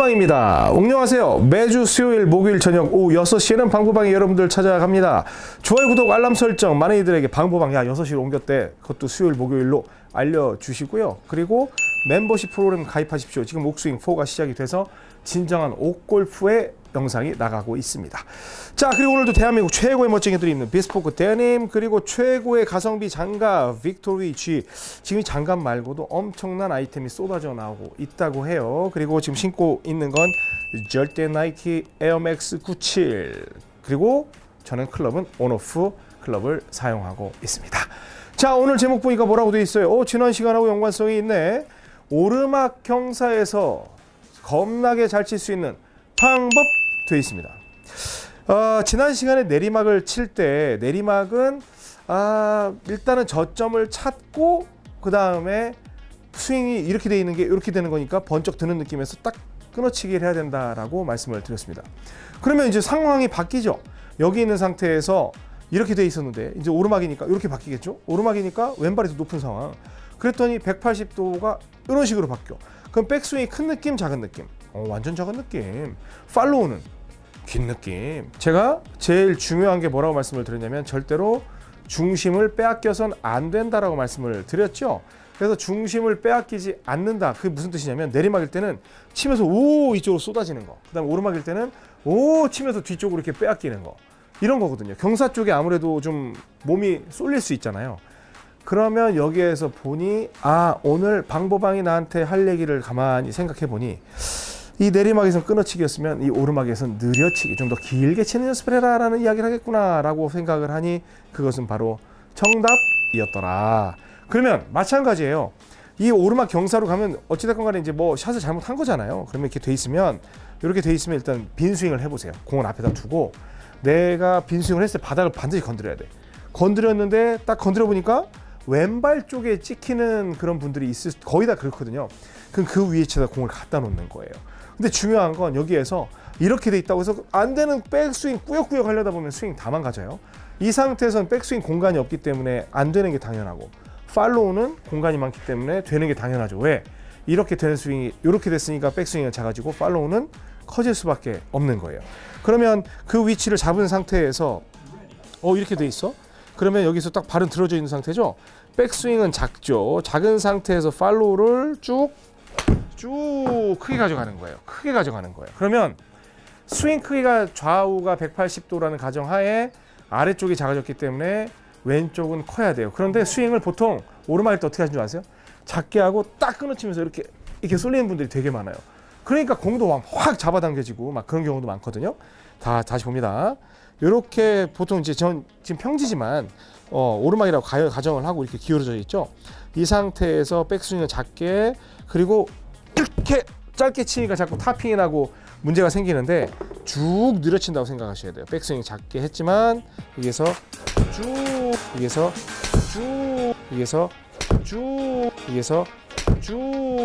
방보방입니다. 안녕하세요. 매주 수요일, 목요일 저녁 오후 6시에는 방보방에 여러분들 찾아갑니다. 좋아요, 구독, 알람 설정 많은 이들에게 방보방 야 6시로 옮겼대. 그것도 수요일, 목요일로 알려주시고요. 그리고 멤버십 프로그램 가입하십시오. 지금 옥스윙4가 시작이 돼서 진정한 옥골프의 영상이 나가고 있습니다. 자, 그리고 오늘도 대한민국 최고의 멋쟁이들이 있는 비스포크 데님, 그리고 최고의 가성비 장갑 빅토리 G. 지금 이 장갑 말고도 엄청난 아이템이 쏟아져 나오고 있다고 해요. 그리고 지금 신고 있는 건 절대 나이키 에어맥스 97. 그리고 저는 클럽은 온오프 클럽을 사용하고 있습니다. 자, 오늘 제목 보니까 뭐라고 되어 있어요? 지난 시간하고 연관성이 있네. 오르막 경사에서 겁나게 잘 칠 수 있는 방법 되어 있습니다. 지난 시간에 내리막을 칠 때 내리막은 일단은 저점을 찾고 그 다음에 스윙이 이렇게 돼 있는 게 이렇게 되는 거니까 번쩍 드는 느낌에서 딱 끊어치기를 해야 된다라고 말씀을 드렸습니다. 그러면 이제 상황이 바뀌죠. 여기 있는 상태에서 이렇게 돼 있었는데 이제 오르막이니까 이렇게 바뀌겠죠. 오르막이니까 왼발이 더 높은 상황. 그랬더니 180도가 이런 식으로 바뀌어. 그럼 백스윙이 큰 느낌, 작은 느낌? 완전 작은 느낌. 팔로우는 긴 느낌. 제가 제일 중요한 게 뭐라고 말씀을 드렸냐면 절대로 중심을 빼앗겨선 안 된다라고 말씀을 드렸죠. 그래서 중심을 빼앗기지 않는다. 그게 무슨 뜻이냐면 내리막일 때는 치면서 오 이쪽으로 쏟아지는 거. 그 다음에 오르막일 때는 오 치면서 뒤쪽으로 이렇게 빼앗기는 거. 이런 거거든요. 경사 쪽에 아무래도 좀 몸이 쏠릴 수 있잖아요. 그러면 여기에서 보니 오늘 방보방이 나한테 할 얘기를 가만히 생각해 보니 이 내리막에서 끊어치기였으면 이 오르막에서는 느려치기, 좀 더 길게 치는 연습을 해라 라는 이야기를 하겠구나 라고 생각을 하니 그것은 바로 정답이었더라. 그러면 마찬가지예요. 이 오르막 경사로 가면 어찌됐건 간에 이제 뭐 샷을 잘못한 거잖아요. 그러면 이렇게 돼 있으면 이렇게 돼 있으면 일단 빈 스윙을 해보세요. 공을 앞에다 두고 내가 빈 스윙을 했을 때 바닥을 반드시 건드려야 돼. 건드렸는데 딱 건드려 보니까 왼발 쪽에 찍히는 그런 분들이 거의 다 그렇거든요. 그럼 그 위에다가 공을 갖다 놓는 거예요. 근데 중요한 건 여기에서 이렇게 돼 있다고 해서 안 되는 백스윙 꾸역꾸역 하려다 보면 스윙 다 망가져요. 이 상태에서는 백스윙 공간이 없기 때문에 안 되는 게 당연하고 팔로우는 공간이 많기 때문에 되는 게 당연하죠. 왜? 이렇게 되는 스윙이 이렇게 됐으니까 백스윙은 작아지고 팔로우는 커질 수밖에 없는 거예요. 그러면 그 위치를 잡은 상태에서 이렇게 돼 있어? 그러면 여기서 딱 발은 들어져 있는 상태죠. 백스윙은 작죠. 작은 상태에서 팔로우를 쭉 크게 가져가는 거예요. 크게 가져가는 거예요. 그러면 스윙 크기가 좌우가 180도라는 가정하에 아래쪽이 작아졌기 때문에 왼쪽은 커야 돼요. 그런데 스윙을 보통 오르막일 때 어떻게 하시는 줄 아세요? 작게 하고 딱 끊어치면서 이렇게 쏠리는 분들이 되게 많아요. 그러니까 공도 확 잡아당겨지고 막 그런 경우도 많거든요. 다시 봅니다. 이렇게 보통 이제 전 지금 평지지만 오르막이라고 가정을 하고 이렇게 기울어져 있죠. 이 상태에서 백스윙을 작게, 그리고 이렇게 짧게 치니까 자꾸 타핑이 나고 문제가 생기는데 쭉 늘어친다고 생각하셔야 돼요. 백스윙 작게 했지만 여기서 쭉, 여기서 쭉, 여기서 쭉, 여기서 쭉.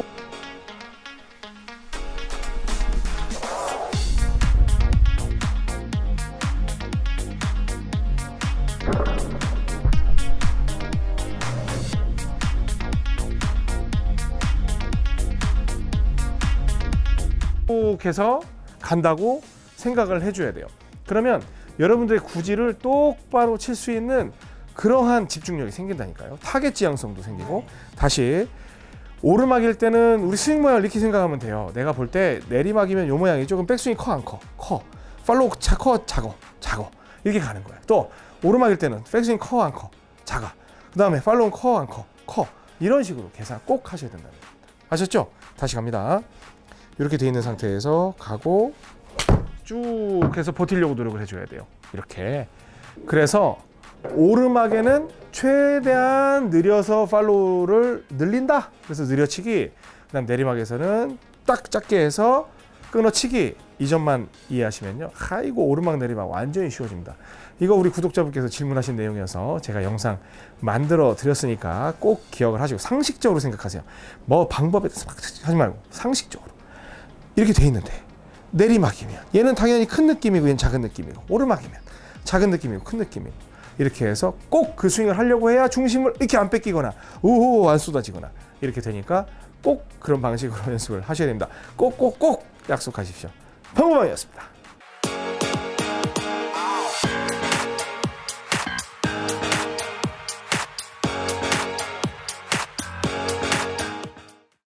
해서 간다고 생각을 해줘야 돼요. 그러면 여러분들의 구질을 똑바로 칠 수 있는 그러한 집중력이 생긴다니까요. 타겟 지향성도 생기고. 다시 오르막일 때는 우리 스윙 모양을 이렇게 생각하면 돼요. 내가 볼 때 내리막이면 요 모양이죠. 그럼 백스윙이 커 안 커? 커. 팔로우 커 작어 이렇게 가는 거예요. 또 오르막일 때는 백스윙 커 안 커? 작아. 그 다음에 팔로우 커 안 커? 커. 이런 식으로 계산 꼭 하셔야 된다는 겁니다. 아셨죠? 다시 갑니다. 이렇게 돼 있는 상태에서 가고 쭉 해서 버티려고 노력을 해줘야 돼요. 이렇게. 그래서 오르막에는 최대한 느려서 팔로우를 늘린다. 그래서 느려치기. 그다음 내리막에서는 딱 작게 해서 끊어치기. 이 점만 이해하시면요. 아이고 오르막 내리막 완전히 쉬워집니다. 이거 우리 구독자분께서 질문하신 내용이어서 제가 영상 만들어 드렸으니까 꼭 기억을 하시고 상식적으로 생각하세요. 뭐 방법에 대해서 막 하지 말고 상식적으로. 이렇게 돼 있는데 내리막이면 얘는 당연히 큰 느낌이고 얘는 작은 느낌이고, 오르막이면 작은 느낌이고 큰 느낌이고, 이렇게 해서 꼭 그 스윙을 하려고 해야 중심을 이렇게 안 뺏기거나 우호 안 쏟아지거나 이렇게 되니까 꼭 그런 방식으로 연습을 하셔야 됩니다. 꼭 약속하십시오. 방구방이었습니다.